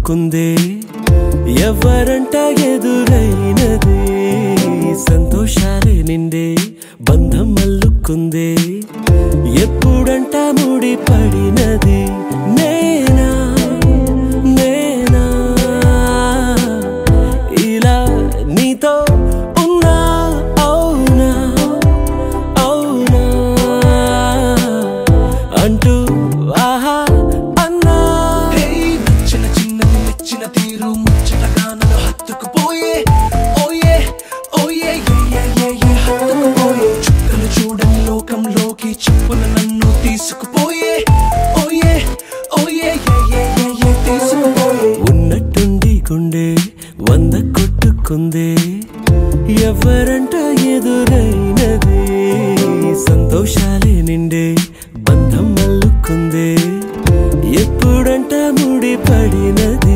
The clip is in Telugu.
అల్లుకుందే ఎవరంట ఎదురైనది సంతోషాలే నిండే బంధం అల్లుకుందే ఎప్పుడంట ముడి పడినది నేనా నేనా ఇలా నీతో ఉన్నా అవునా అవునా అంటూ ఆహా అన్నా నచ్చిన చిన్నది మెచ్చిన తీరు ముచ్చటగా నన్ను హత్తుకుపోయే ఓయే ఓయే హత్తుకుపోయే చుక్కలు చూడని లోకంలోకి చెప్పున నన్ను తీసుకుపోయే ఓయే ఓయే తీసుకుపోయే ఉన్నట్టుండి గుండె 100 కొట్టుకుందే ఎవరంట ఎదురైనది సంతోషాలే నిండే బంధం అల్లుకుందే ఎప్పుడంట ముడి పడినది